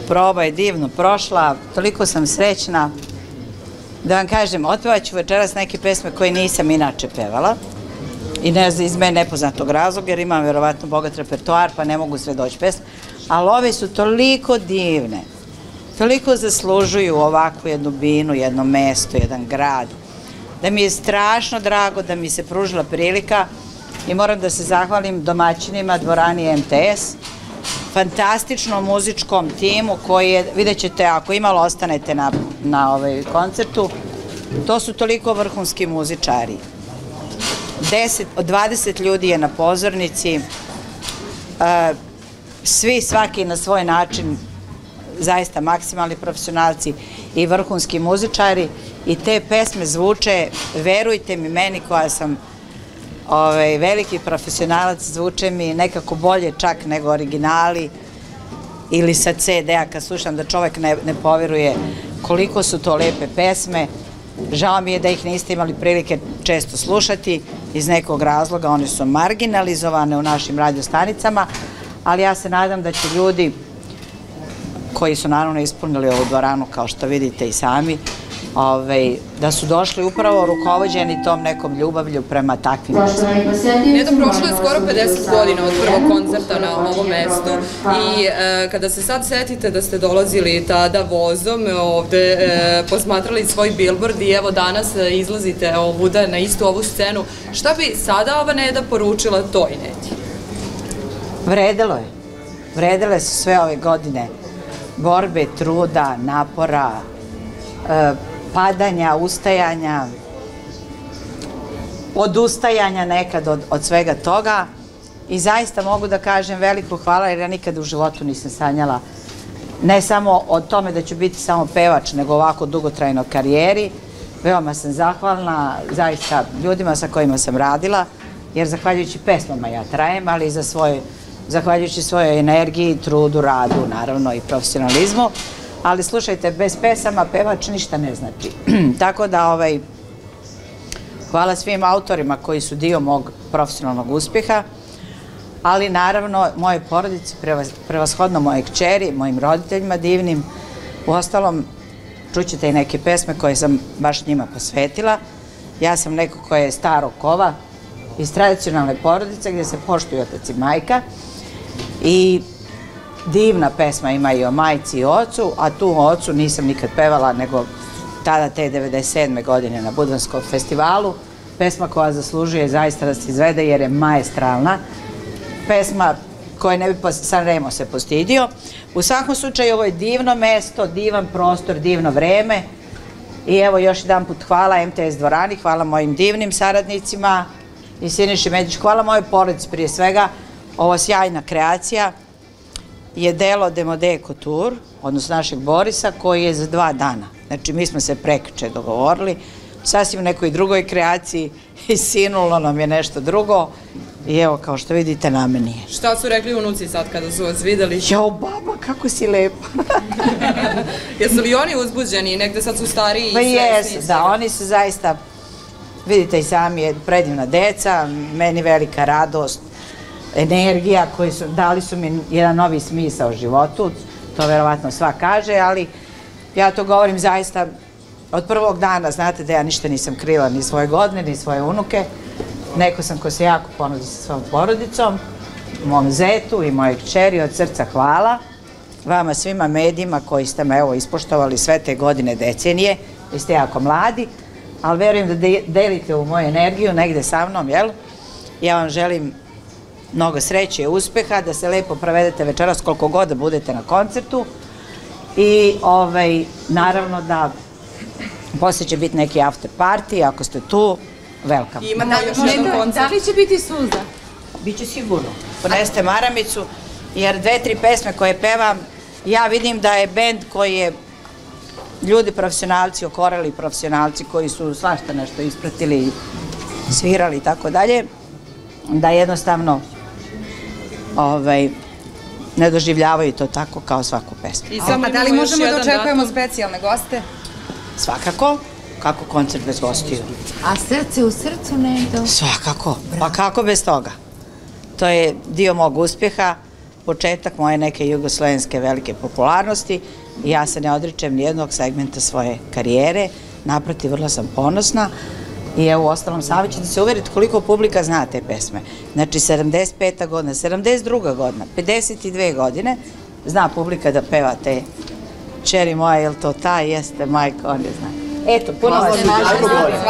Proba je divno prošla, toliko sam srećna. Da vam kažem, otpevat ću večeras neke pesme koje nisam inače pevala. I ne znam, iz mene nepoznatog razloga, jer imam verovatno bogat repertoar, pa ne mogu sve doći pesme. Ali ove su toliko divne, toliko zaslužuju ovakvu jednu binu, jedno mesto, jedan grad, da mi je strašno drago da mi se pružila prilika i moram da se zahvalim domaćinima dvorani MTS, fantastičnom muzičkom timu koji je, vidjet ćete, ako imalo ostanete na koncertu, to su toliko vrhunski muzičari. Od 20 ljudi je na pozornici, svaki na svoj način, zaista maksimalni profesionalci i vrhunski muzičari i te pesme zvuče, verujte mi, meni koja sam veliki profesionalac, zvuče mi nekako bolje čak nego originali ili sa CD-a kad slušam, da čovek ne poveruje koliko su to lepe pesme. Žao mi je da ih niste imali prilike često slušati iz nekog razloga, one su marginalizovane u našim radiostanicama, ali ja se nadam da će ljudi koji su naravno ispunili ovu dvoranu, kao što vidite i sami, da su došli upravo rukovođeni tom nekom ljubavlju prema takvim pesmama. Nedo, prošlo je skoro 50 godina od prvog koncerta na ovom mestu i kada se sad setite da ste dolazili tada vozom ovde, posmatrali svoj bilbord i evo danas izlazite ovuda na istu ovu scenu, šta bi sada ova Neda poručila toj Nedi? Vredelo je. Vredele su sve ove godine borbe, truda, napora, padanja, ustajanja, odustajanja nekad od svega toga i zaista mogu da kažem veliko hvala jer ja nikada u životu nisam sanjala ne samo o tome da ću biti samo pevač, nego ovako dugotrajnoj karijeri. Veoma sam zahvalna zaista ljudima sa kojima sam radila, jer zahvaljujući pesmama ja trajem, ali i zahvaljujući svojoj energiji, trudu, radu, naravno i profesionalizmu. Ali slušajte, bez pesama pevač ništa ne znači. Tako da, hvala svim autorima koji su dio mog profesionalnog uspjeha, ali naravno moje porodici, prevashodno moje kćeri, mojim roditeljima divnim. Uostalom, čućete i neke pesme koje sam baš njima posvetila. Ja sam neko ko je starog kova iz tradicionalne porodice gdje se poštuju otac i majka i divna pesma ima i o majci i ocu, a tu o ocu nisam nikad pevala, nego tada te 97. godine na Budvanskom festivalu. Pesma koja zaslužuje zaista da se izvede jer je maestralna. Pesma koje ne bi Sanremo se postidio. U svakom slučaju ovo je divno mesto, divan prostor, divno vreme. I evo još jedan put hvala MTS dvorani, hvala mojim divnim saradnicima i Siniši Međić, hvala mojoj porodici prije svega. Ovo sjajna kreacija je delo Demode Couture, odnosno našeg Borisa, koji je za 2 dana. Znači, mi smo se prekjuče dogovorili, sasvim nekoj drugoj kreaciji i sinulo nam je nešto drugo i evo, kao što vidite, na meni je. Šta su rekli unuci sad kada su vas videli? Jao, baba, kako si lepa. Jesu li oni uzbuđeni? Negde sad su stariji i svesni? Pa jesu, da, svega. oni su zaista, vidite i sami, predivna deca, meni velika radost, energija koji su, dali su mi jedan novi smisao životu, to verovatno sva kaže, ali ja to govorim zaista od prvog dana, znate da ja ništa nisam krila, ni svoje godine, ni svoje unuke, neko sam ko se jako ponudi sa svojom porodicom, mom zetu i moje kćeri, od srca hvala, vama svima medijima koji ste me evo ispoštovali sve te godine, decenije, vi ste jako mladi, ali verujem da delite u moju energiju negde sa mnom, jel? Ja vam želim mnogo sreće i uspeha, da se lepo provedete večeras koliko god da budete na koncertu i naravno da poslije će biti neki after party, ako ste tu, welcome. Imamo još jedan koncert. Da li će biti suza? Biće sigurno. Poneste maramicu, jer 2-3 pesme koje pevam, ja vidim da je bend koji je ljudi profesionalci, okoreli profesionalci koji su svašta nešto ispratili, svirali i tako dalje, da jednostavno ne doživljavaju to tako kao svaku pesmu. A da li možemo da očekujemo specijalne goste? Svakako, kako koncert bez gostiju. A srce u srcu, Nedo? Svakako, pa kako bez toga? To je dio mog uspjeha početak moje neke jugoslovenske velike popularnosti i ja se ne odričem ni jednog segmenta svoje karijere, naprotiv, vrlo sam ponosna i evo u ostalom sami ćete se uveriti koliko publika zna te pesme. Znači 75. godina, 72. godina, 52 godine, zna publika da peva te Čeri moja, jel to ta, jeste majka, on je zna. Eto, puno vas.